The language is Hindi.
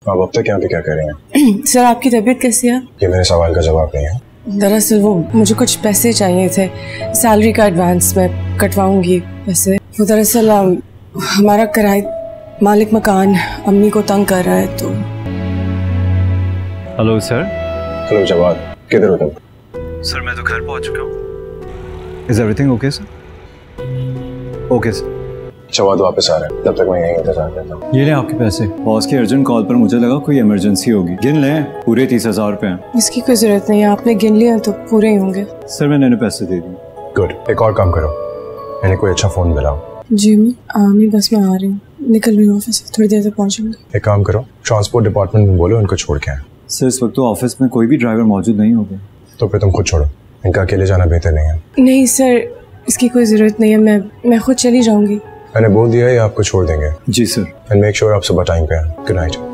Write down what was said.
आप अब तक यहाँ पे क्या कर रहे हैं? सर आपकी तबीयत कैसी है? ये मेरे सवाल का जवाब नहीं है। दरअसल वो मुझे कुछ पैसे चाहिए थे, सैलरी का एडवांस में कटवाऊंगी पैसे। वो दरअसल हमारा किराए मालिक मकान अम्मी को तंग कर रहा है तो। Hello sir. हेलो जवाद, किधर हो तुम? सर मैं तो घर पहुंच चुका हूँ। Is everything okay sir? Okay sir. Jawad वापस आ रहा है, तब तक मैं यहीं इंतजार करता हूँ। ये ले आपके पैसे। बॉस की अर्जेंट कॉल पर मुझे लगा कोई इमरजेंसी होगी। गिन लें, पूरे 30,000 रुपए हैं। इसकी कोई जरूरत नहीं है, आपने गिन लिया तो पूरे ही होंगे। सर मैंने इन्हें पैसे दे दिए। गुड, एक और काम करो, मैंने कोई अच्छा फोन मिलाओ। जी मैं बस में आ रही हूँ, निकल रही हूँ ऑफिस से, थोड़ी देर तक पहुँचूंगी। एक काम करो, ट्रांसपोर्ट डिपार्टमेंट में बोलो उनको छोड़ के आए। सर इस वक्त तो ऑफिस में कोई भी ड्राइवर मौजूद नहीं होगा। तो फिर तुम खुद छोड़ो, इनका अकेले जाना बेहतर नहीं है। नहीं सर, इसकी कोई जरूरत नहीं है, मैं खुद चली जाऊंगी। मैंने बोल दिया है आपको छोड़ देंगे। जी सर। एंड मेक श्योर आप सुबह टाइम पे आए। Good night.